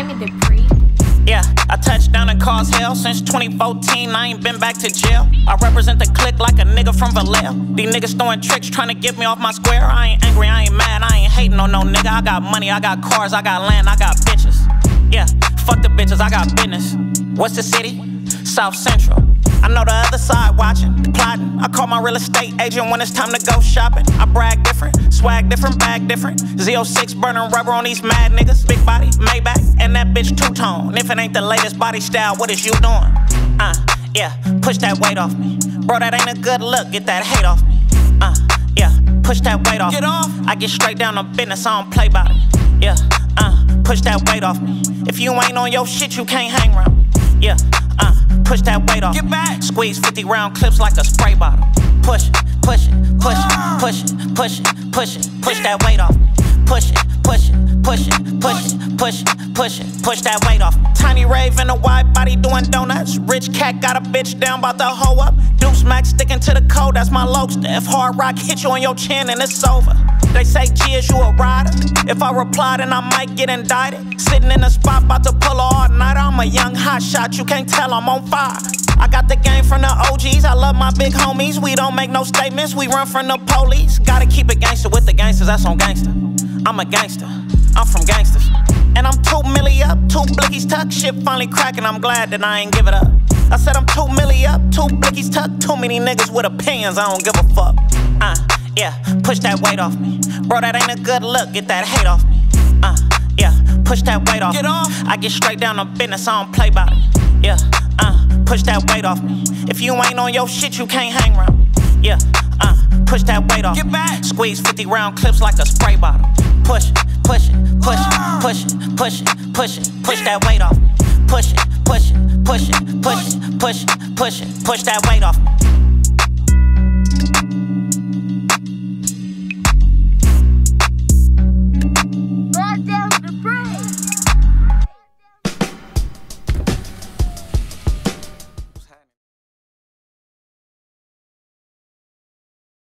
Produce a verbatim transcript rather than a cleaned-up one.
name is Perico. Yeah, I touched down and caused hell. Since twenty fourteen, I ain't been back to jail. I represent the clique like a nigga from Vallejo. These niggas throwing tricks, trying to get me off my square. I ain't angry, I ain't mad, I ain't hating on no nigga. I got money, I got cars, I got land, I got bitches. Yeah, fuck the bitches, I got business. What's the city? South Central. I know the other side watching, plotting. I call my real estate agent when it's time to go shopping. I brag different, swag different, bag different. Z oh six burning rubber on these mad niggas. Big body, Maybach, and that bitch two-tone. If it ain't the latest body style, what is you doing? Uh, yeah, push that weight off me. Bro, that ain't a good look, get that hate off me. Uh, yeah, push that weight off Get me. off. I get straight down to business, I don't play about it. Yeah, uh, push that weight off me. If you ain't on your shit, you can't hang around me. Yeah, uh, push that weight off Get me. back. Squeeze fifty round clips like a spray bottle. Push it, push it, push it, push it, push it, push it, push that weight off me. Push it, push it, push it, push it, push it, push it, push that weight off me. Tiny rave in a wide body doing donuts. Rich cat got a bitch down, bout to hoe up. Deuce Max sticking to the code, that's my lobster. If hard rock hit you on your chin, then it's over. They say, G, is you a rider? If I reply, then I might get indicted. Sitting in the spot, bout to pull a all-nighter. I'm a young hot shot, you can't tell I'm on fire. I got the game from the O Gs, I love my big homies. We don't make no statements, we run from the police. Gotta keep it gangster with the gangsters, that's on gangster. I'm a gangster, I'm from gangsters. And I'm two milli up, two blickies tucked. Shit finally cracking, I'm glad that I ain't give it up. I said I'm two milli up, two blickies tucked. Too many niggas with opinions, I don't give a fuck. Uh, yeah, push that weight off me. Bro, that ain't a good look, get that hate off me. Uh, yeah, push that weight off Get me. off. I get straight down to business, I don't play about it. Yeah, uh, push that weight off me. If you ain't on your shit, you can't hang around me. Yeah, uh, push that weight off Get me. back. Squeeze fifty round clips like a spray bottle. Push it, push it, push it, push it, push it, push it, push that weight off me. Push it, push it, push it, push it, push it, push it, push that weight off me.